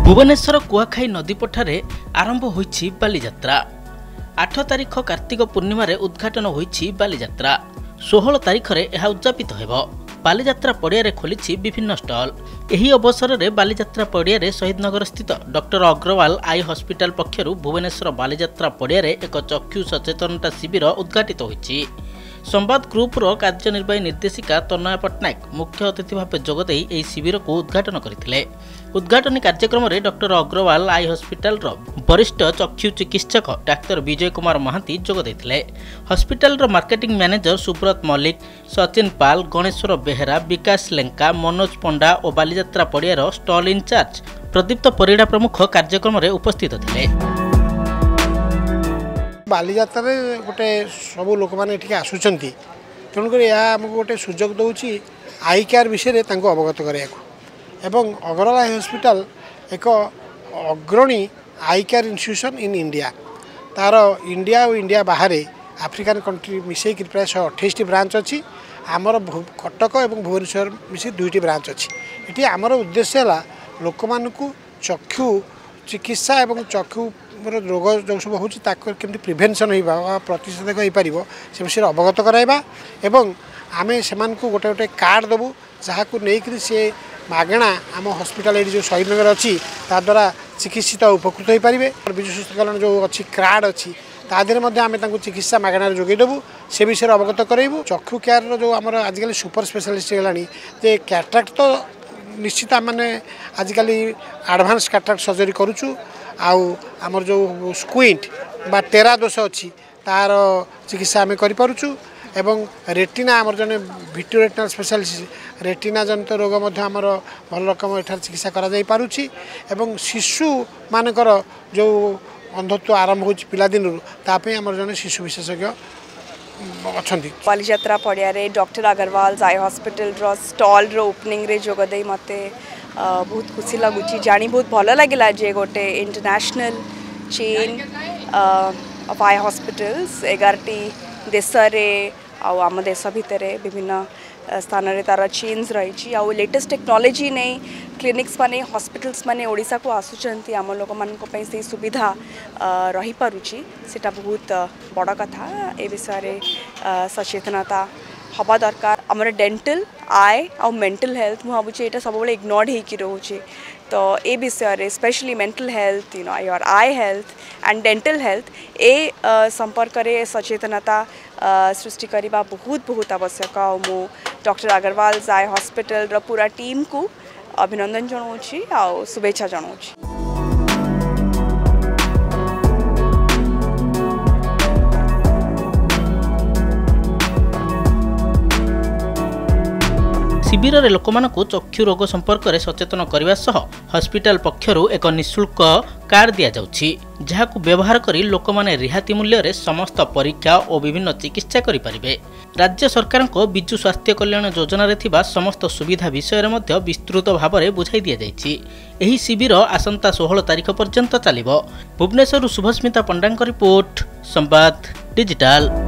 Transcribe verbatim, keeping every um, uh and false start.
भुवनेश्वर कुआखाई नदी पठारे आरंभ होईछि बाली यात्रा। आठ तारिख कार्तिक पूर्णिमा उद्घाटन होईछि बाली यात्रा। सोलह तारिख रे यह उद्यापित हेबो। बाली यात्रा पड़िया रे खोलिछि विभिन्न स्टल। एही अवसर रे बाली यात्रा पड़िया रे शहीदनगर स्थित डॉक्टर अग्रवाल आई हॉस्पिटल पक्षरु भुवनेश्वर बाली यात्रा पड़िया रे एक चक्षु सचेतनता शिविर उद्घाटित होईछि। संबाद ग्रुप रो कार्यनिर्वाही निर्देशिका तनया पटनायक मुख्य अतिथि भाव जोगदे एही शिविर को उद्घाटन करथिले। उद्घाटनी कार्यक्रम में डॉक्टर अग्रवाल आई हॉस्पिटल रो वरिष्ठ चक्षु चिकित्सक डाक्तर विजय कुमार महांती जोग देथिले। हॉस्पिटल रो मार्केटिंग मैनेजर सुब्रत मल्लिक, सचिन पाल, गणेश्वर बेहेरा, विकास लेंका, मनोज पंडा और बालीयात्रा पड़ियार स्टॉल इंचार्ज प्रदीप्त परिड़ा प्रमुख कार्यक्रम में उपस्थित थिले। बालीयात्रा गोटे सब लोक मैंने आसुंच तेणुक आमको गोटे सुजोग दौर आई केयर विषय अवगत कराया एवं अग्रवाल आई हॉस्पिटल एक अग्रणी eye care institution in India. तार इंडिया और इंडिया बाहर आफ्रिकान कंट्री मिसेक प्राय शहे अठाईस ब्रांच अच्छी। आमर कटक और भुवनेश्वर मिसे दुईटी ब्रांच अच्छी। ये आमर उद्देश्य है लोक मानू चक्षु चिकित्सा और चक्षु रोग जो सब होमती प्रिभेन्सन हो प्रतिषेधक हो पार से विषय अवगत कराइबा एवं आमे सेमान को गोटे गोटे कार्ड देवु जहाँ को लेकर सी मागणा आम हॉस्पिटल ये जो शहीदनगर अच्छी ताद्वारा चिकित्सित उपकृत हो पारे। विजु स्वास्थ्य कल्याण जो अच्छी कार्ड अच्छी तादेह आम चिकित्सा मागणार जोगेदेवु से विषय अवगत कराइबु। चक्षु केयर जो आम आजिकल सुपर स्पेशलिस्ट है जे कैटराक्ट तो निश्चित आमने आजिकल एडवांस कैटराक्ट सर्जरी करुचु आउ आमर जो स्क्विंट बा टेरा दोष अच्छी तार चिकित्सा आम करूँ एवं रेटिना आमर जने भिट्रियो रेटिनल स्पेशलिस्ट रेटिना जनित रोग आमर भल रकम एठार चिकित्सा करा जाई पारुछि एवं शिशु मानकर जो अंधत्व आरंभ हो पिलादिन तापे आमर जने शिशु विशेषज्ञ अच्छी। बाली यात्रा पड़िया रे डॉक्टर अग्रवाल आई हॉस्पिटल रो स्टॉल रो ओपनिंग रे जोगदे मते बहुत खुशी लगुच जानी बहुत भल लगे जे गोटे international chain of eye hospitals एगारटी देश रे आम देश भितर विभिन्न स्थान रे तार चेन्स रही लेटेस्ट टेक्नोलॉजी नहीं क्लिनिक्स माने हॉस्पिटल्स माने ओडिशा को आसुचंती आम लोक मानक पई से सुविधा रही पारुची सेटा बहुत बड़ कथा। ए विषय सचेतनता हवा दरकार। आमर डेंटल आई और मेंटल हेल्थ मु भावुचे एटा सब बळे इग्नोर्ड हेकी रहउचे तो ए विषय रे specially mental health you know your eye health and dental health ए संपर्क रे सचेतनता सृष्टि करबा बहुत बहुत आवश्यक। मु डॉक्टर अग्रवाल आई हॉस्पिटल रो पूरा टीम को अभिनंदन जनाऊँगी और शुभेच्छा जनाऊँगी। शिविर रे लोक मानकु चक्षु रोग संपर्क में सचेतन करने सह हॉस्पिटल पक्षरु एक निःशुल्क कार्ड दिया जाउछि जहाकु व्यवहार करी लोक माने रिहाती मूल्य रे समस्त परीक्षा और विभिन्न चिकित्सा करि परिबे। राज्य सरकार को विजु स्वास्थ्य कल्याण योजना रे थिबा समस्त सुविधा विषय रे मध्य विस्तृत भाव में बुझाई दिया जाइछि। एही शिविर आसंता सोलह तारिख पर्यंत चलिबो। भुवनेश्वर शुभस्मिता पंडांक रिपोर्ट, संबाद डिजिटल।